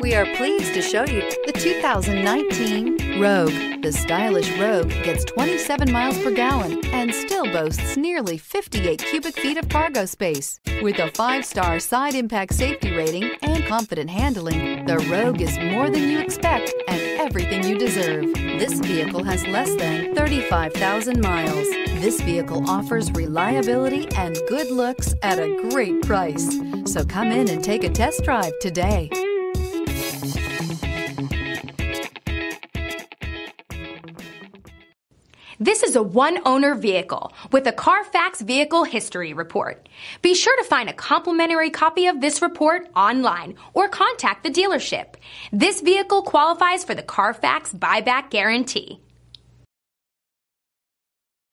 We are pleased to show you the 2019 Rogue. The stylish Rogue gets 27 miles per gallon and still boasts nearly 58 cubic feet of cargo space. With a 5-star side impact safety rating and confident handling, the Rogue is more than you expect and everything you deserve. This vehicle has less than 35,000 miles. This vehicle offers reliability and good looks at a great price. So come in and take a test drive today. This is a one-owner vehicle with a Carfax Vehicle History Report. Be sure to find a complimentary copy of this report online or contact the dealership. This vehicle qualifies for the Carfax Buyback Guarantee.